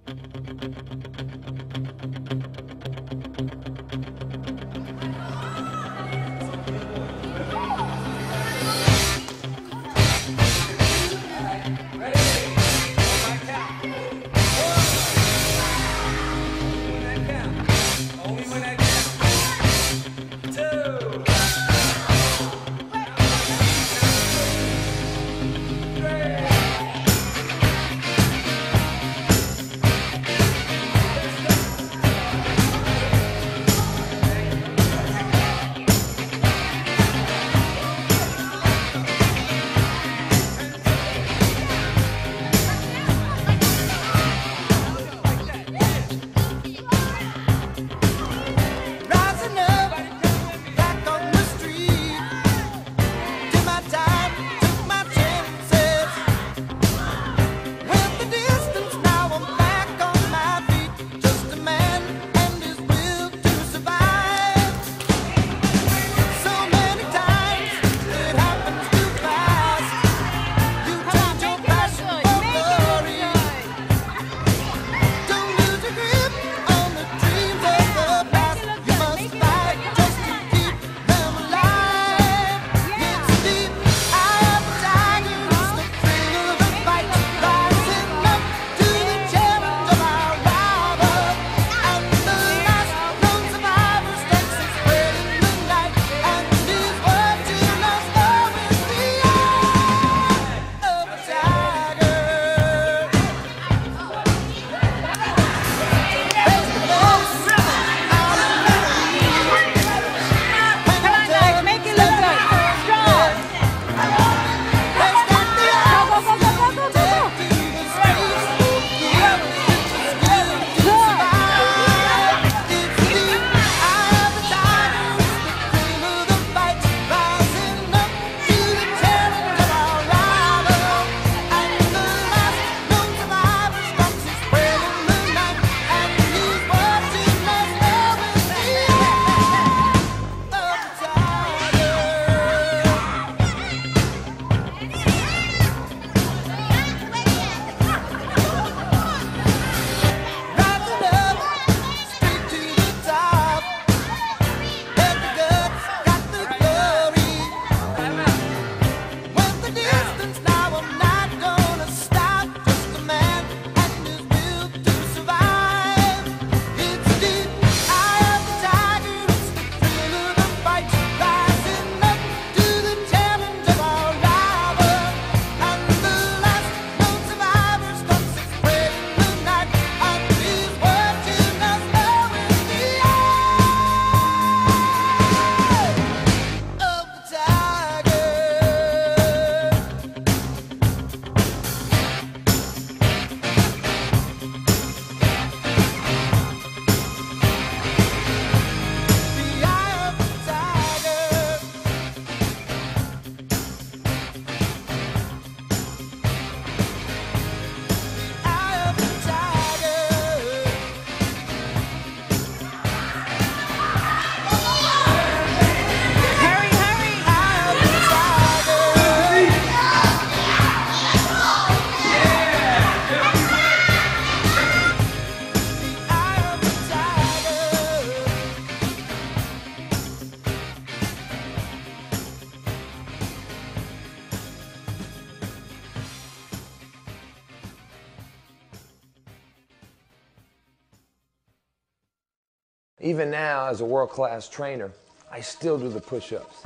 Even now, as a world-class trainer, I still do the push-ups.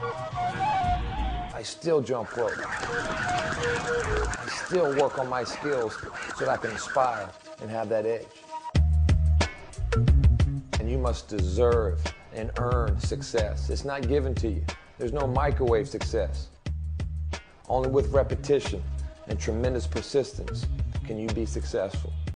I still jump rope. I still work on my skills so that I can inspire and have that edge. And you must deserve and earn success. It's not given to you. There's no microwave success. Only with repetition and tremendous persistence can you be successful.